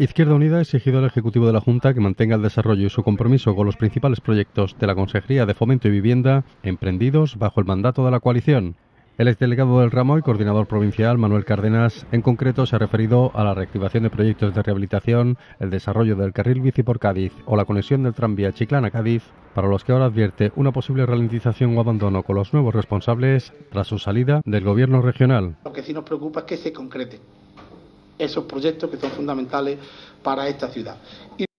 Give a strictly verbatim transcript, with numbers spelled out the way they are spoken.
Izquierda Unida ha exigido al Ejecutivo de la Junta que mantenga el desarrollo y su compromiso con los principales proyectos de la Consejería de Fomento y Vivienda emprendidos bajo el mandato de la coalición. El exdelegado del ramo y coordinador provincial, Manuel Cárdenas, en concreto se ha referido a la reactivación de proyectos de rehabilitación, el desarrollo del carril bici por Cádiz o la conexión del tranvía Chiclana-Cádiz, para los que ahora advierte una posible ralentización o abandono con los nuevos responsables tras su salida del gobierno regional. Lo que sí nos preocupa es que se concreten esos proyectos que son fundamentales para esta ciudad. Y